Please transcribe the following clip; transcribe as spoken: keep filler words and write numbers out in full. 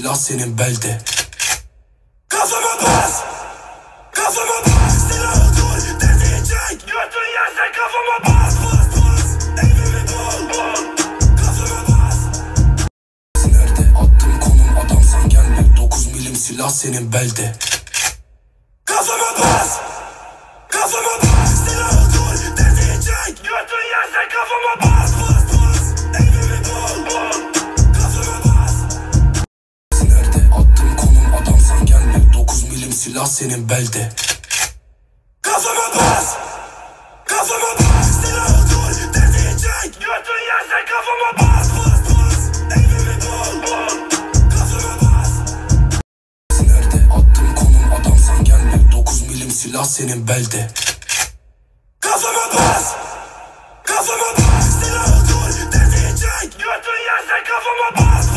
silah senin belde. Kafama bas, kafama bas. Silahı dur, tetiği çek. Götün yerse kafama bas, bas, bas. Evimi bul, bul. Kafama bas. Nerede attım konum, adamsan gelme. Dokuz milim silah senin belde. Kafama bas, kafama bas. Silahı dur, tetiği çek. Götün yerse kafama bas, bas, bas. Evimi bul, bul. Kafama bas. Nerede attım konum, adamsan gelme. Dokuz milim silah senin belde. Kafama bas, kafama bas. Silahı dur, tetiği çek. Götün yerse kafama bas, bas, bas. Evimi bul, bul. Kafama bas. Nerede attım konum, adamsan gelme. Dokuz milim silah senin belde. Kafama bas, kafama bas. Silahı dur, tetiği çek. Götün yerse kafama bas.